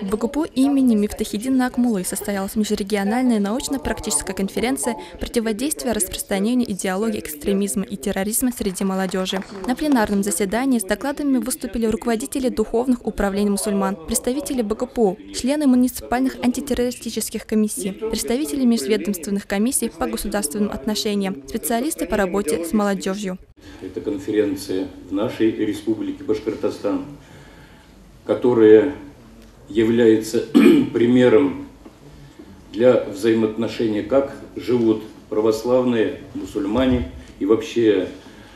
В БГПУ имени Мифтахиддина Акмуллы состоялась межрегиональная научно-практическая конференция «Противодействие распространению идеологии экстремизма и терроризма среди молодежи». На пленарном заседании с докладами выступили руководители духовных управлений мусульман, представители БГПУ, члены муниципальных антитеррористических комиссий, представители межведомственных комиссий по государственным отношениям, специалисты по работе с молодежью. Это конференция в нашей республике Башкортостан, которая является примером для взаимоотношений, как живут православные мусульмане и вообще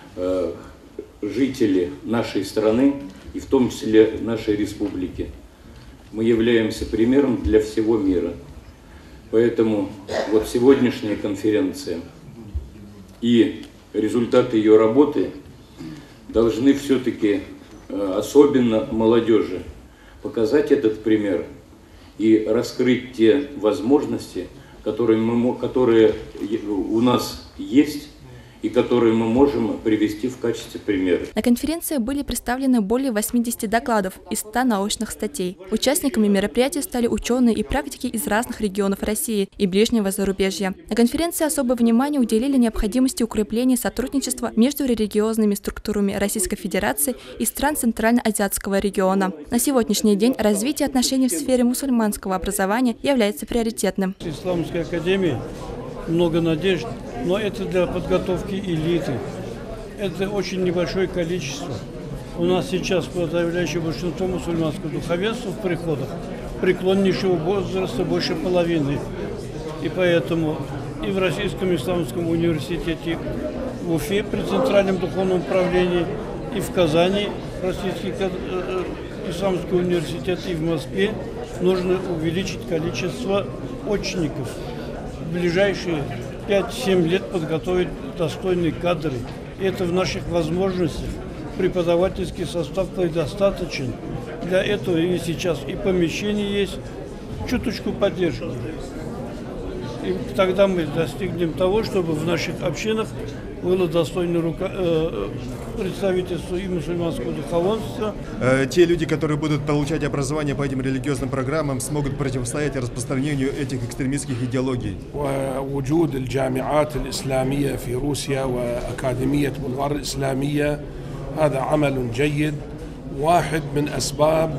жители нашей страны, и в том числе нашей республики. Мы являемся примером для всего мира. Поэтому вот сегодняшняя конференция и результаты ее работы должны все-таки, особенно молодежи, показать этот пример и раскрыть те возможности, которые у нас есть и которые мы можем привести в качестве примера. На конференции были представлены более 80 докладов и 100 научных статей. Участниками мероприятия стали ученые и практики из разных регионов России и ближнего зарубежья. На конференции особое внимание уделили необходимости укрепления сотрудничества между религиозными структурами Российской Федерации и стран Центрально-Азиатского региона. На сегодняшний день развитие отношений в сфере мусульманского образования является приоритетным. Исламской академии много надежд, но это для подготовки элиты. Это очень небольшое количество. У нас сейчас подавляющее большинство мусульманского духовенства в приходах преклоннейшего возраста больше половины. И поэтому и в Российском исламском университете в Уфе при Центральном духовном управлении, и в Казани Российский исламский университет, и в Москве нужно увеличить количество очников. В ближайшие 5-7 лет подготовить достойные кадры. И это в наших возможностях. Преподавательский состав предостаточен. Для этого и сейчас и помещение есть, чуточку поддержки. И тогда мы достигнем того, чтобы в наших общинах было достойное представительство и мусульманского духовенства. Те люди, которые будут получать образование по этим религиозным программам, смогут противостоять распространению этих экстремистских идеологий. وجود الجامعات الإسلامية في روسيا وأكاديمية بلغار الإسلامية هذا عمل جيد واحد من أسباب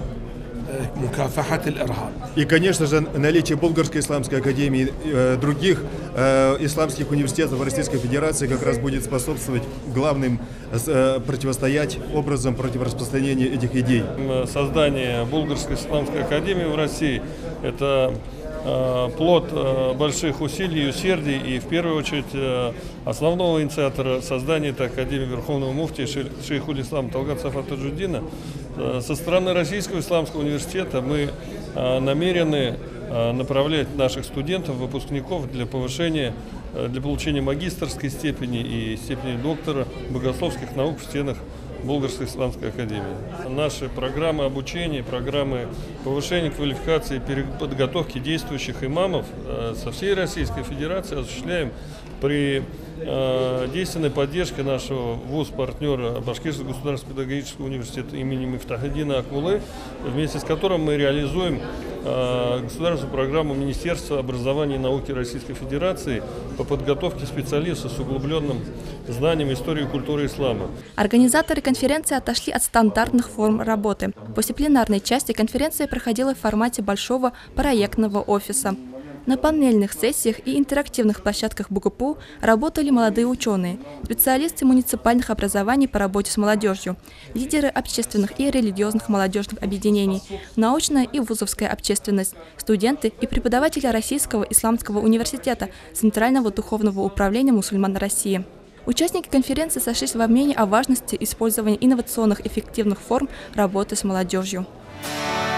مكافحة الإرهاب. И, конечно же, наличие Болгарской исламской академии и других исламских университетов Российской Федерации как раз будет способствовать главным противостоять образом против распространения этих идей. Создание Болгарской исламской академии в России – это плод больших усилий и усердий, и в первую очередь основного инициатора создания этой академии Верховного муфтия шейхуль-ислам Талгат Сафа Таджуддина. Со стороны Российского исламского университета мы намерены направлять наших студентов, выпускников для повышения, для получения магистерской степени и степени доктора богословских наук в стенах Болгарской исламской академии. Наши программы обучения, программы повышения квалификации и переподготовки действующих имамов со всей Российской Федерации осуществляем при действенной поддержке нашего вуз-партнера Башкирского государственного педагогического университета имени Мифтахиддина Акмуллы, вместе с которым мы реализуем государственную программу Министерства образования и науки Российской Федерации по подготовке специалистов с углубленным знанием истории и культуры ислама. Организаторы конференции отошли от стандартных форм работы. После пленарной части конференция проходила в формате большого проектного офиса. На панельных сессиях и интерактивных площадках БГПУ работали молодые ученые, специалисты муниципальных образований по работе с молодежью, лидеры общественных и религиозных молодежных объединений, научная и вузовская общественность, студенты и преподаватели Российского исламского университета Центрального духовного управления мусульман России. Участники конференции сошлись во мнении о важности использования инновационных эффективных форм работы с молодежью.